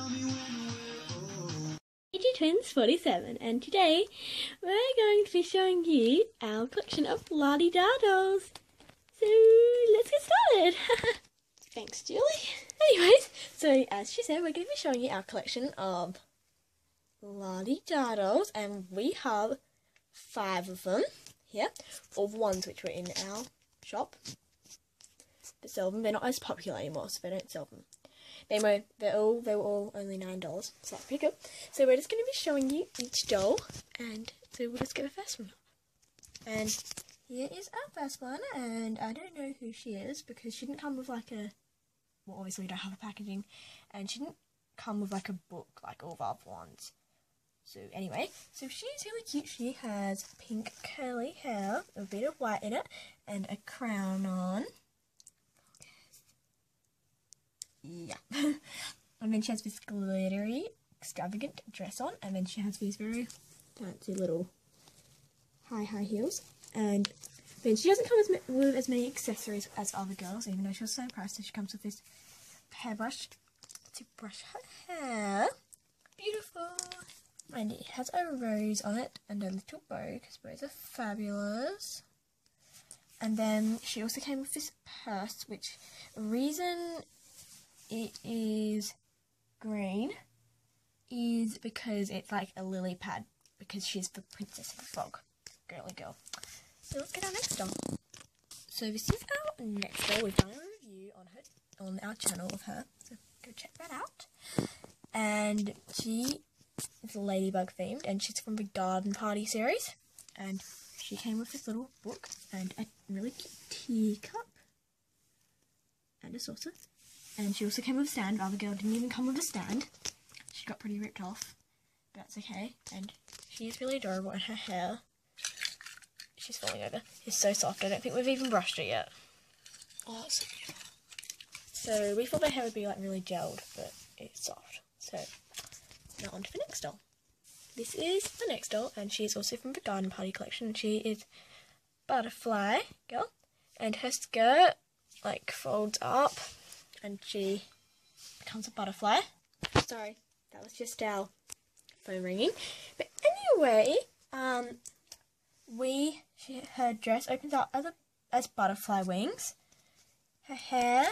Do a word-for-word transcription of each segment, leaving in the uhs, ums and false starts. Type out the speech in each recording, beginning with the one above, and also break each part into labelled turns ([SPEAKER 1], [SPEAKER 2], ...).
[SPEAKER 1] Twins forty-seven, and today we're going to be showing you our collection of LaDeeDa dolls. So let's get started. Thanks, Julie. Anyways, so as she said, we're going to be showing you our collection of LaDeeDa dolls, and we have five of them here, all the ones which were in our shop to sell them. They're not as popular anymore, so they don't sell them. They were they're all they were all only nine dollars, so that's pretty good. So we're just going to be showing you each doll, and so we'll just get the first one up. And here is our first one, and I don't know who she is because she didn't come with like a, well, obviously we don't have the packaging, and she didn't come with like a book like all the other ones. So anyway, so she's really cute. She has pink curly hair, a bit of white in it, and a crown on. Yeah. And then she has this glittery, extravagant dress on, and then she has these very fancy little high, high heels. And then she doesn't come as with as many accessories as other girls, even though she was the same price. So she comes with this hairbrush to brush her hair. Beautiful. And it has a rose on it and a little bow, because bows are fabulous. And then she also came with this purse, which reason it is green is because it's like a lily pad, because she's the princess of the frog, girly girl. So let's get our next doll. So this is our next doll. We've done a review on her on our channel of her, so go check that out. And she is ladybug themed, and she's from the Garden Party series. And she came with this little book and a really cute teacup and a saucer. And she also came with a stand. The other girl didn't even come with a stand. She got pretty ripped off, but that's okay. And she's really adorable, and her hair, she's falling over, is so soft. I don't think we've even brushed it yet. Oh, it's so beautiful. So we thought the hair would be like really gelled, but it's soft. So now on to the next doll. This is the next doll, and she's also from the Garden Party collection. She is Butterfly Girl, and her skirt like folds up, and she becomes a butterfly. Sorry, that was just our phone ringing. But anyway, um, we she, her dress opens up as a as butterfly wings. Her hair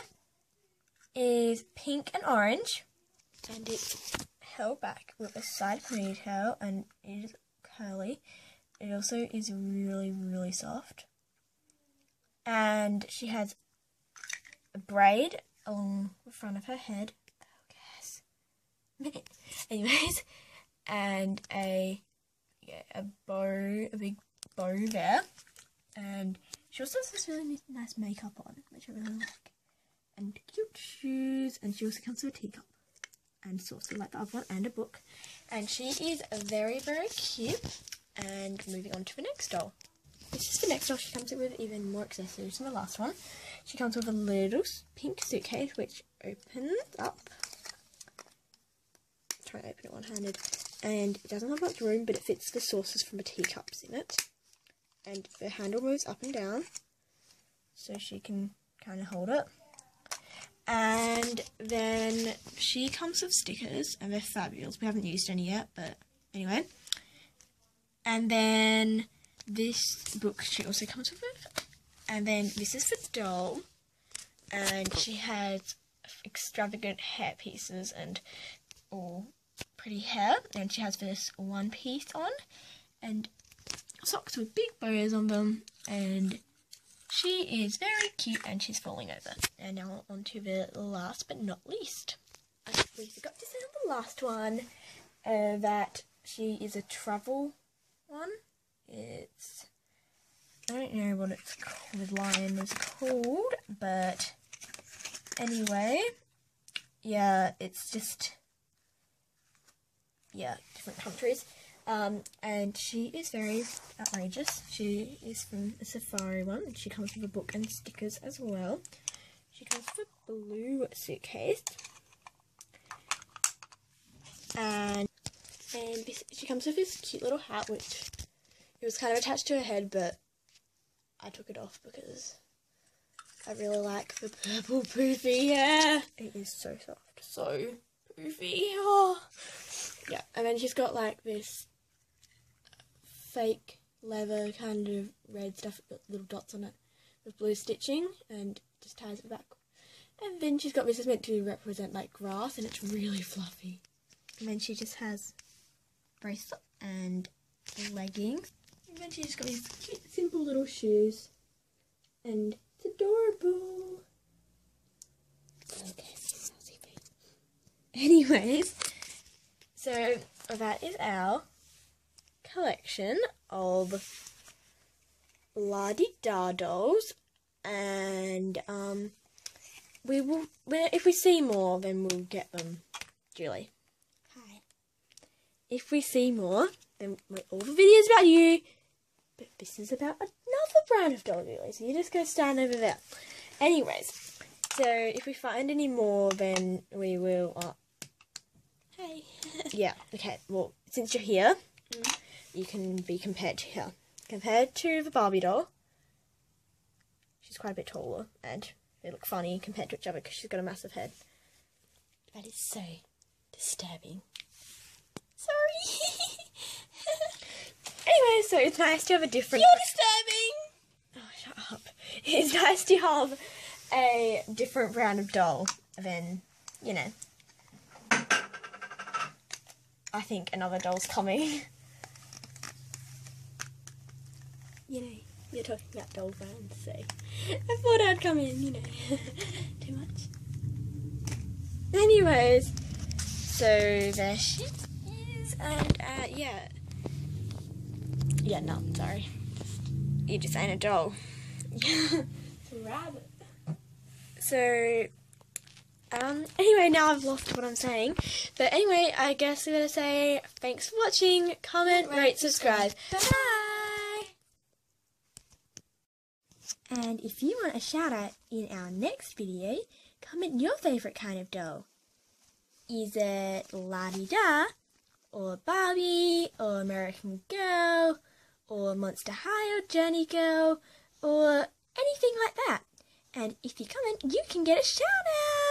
[SPEAKER 1] is pink and orange, and it's held back with a side ponytail, and it is curly. It also is really, really soft, and she has a braid along the front of her head. Oh, yes. Anyways, and a yeah, a bow, a big bow there, and she also has this really nice makeup on, which I really like, and cute shoes, and she also comes with a teacup and saucer like the other one, and a book, and she is very, very cute. And moving on to the next doll. This is the next doll. She comes with even more accessories than the last one. She comes with a little pink suitcase which opens up. Let's try to open it one-handed. And it doesn't have much room, but it fits the saucers from the teacups in it. And the handle moves up and down, so she can kind of hold it. And then she comes with stickers, and they're fabulous. We haven't used any yet, but anyway. And then this book she also comes with it. And then this is the doll, and she has extravagant hair pieces and all pretty hair, and she has this one piece on and socks with big bows on them, and she is very cute, and she's falling over. And now on to the last but not least. We forgot to say on the last one uh, that she is a travel one. It's, I don't know what it's called, the lion is called, but anyway, yeah, it's just, yeah, different countries. Um, and she is very outrageous. She is from a safari one, and she comes with a book and stickers as well. She comes with a blue suitcase, and and this, she comes with this cute little hat, which it was kind of attached to her head, but I took it off because I really like the purple poofy hair. It is so soft, so poofy. Oh. Yeah, and then she's got like this fake leather kind of red stuff with little dots on it with blue stitching and just ties it back. And then she's got this is meant to represent like grass and it's really fluffy. And then she just has bracelet and leggings. And then she's got these cute simple little shoes. And it's adorable. Okay, anyways, so that is our collection of LaDeeDa dolls, and um, we will. If we see more, then we'll get them. Julie. Hi. If we see more, then all the videos about you. But this is about another brand of doll, Julie. So you just go stand over there. Anyways, so if we find any more, then we will. Uh, hey. Yeah. Okay. Well, since you're here, mm. you can be compared to her. Compared to the Barbie doll, she's quite a bit taller, and they look funny compared to each other because she's got a massive head. That is so disturbing. Sorry. Anyway, so it's nice to have a different... You're disturbing! Oh, shut up. It's nice to have a different brand of doll than, you know... I think another doll's coming. You know, you're talking about doll brands, so... I thought I'd come in, you know. Too much. Anyways, so there she is, and, uh, yeah... Yeah, no, sorry. You just ain't a doll. It's a rabbit. So, um, anyway, now I've lost what I'm saying. But anyway, I guess I'm going to say thanks for watching. Comment, rate, rate subscribe. Bye! And if you want a shout out in our next video, comment your favourite kind of doll. Is it LaDeeDa, or Barbie, or American Girl, or Monster High, or Journey Girl, or anything like that. And if you comment, you can get a shout out!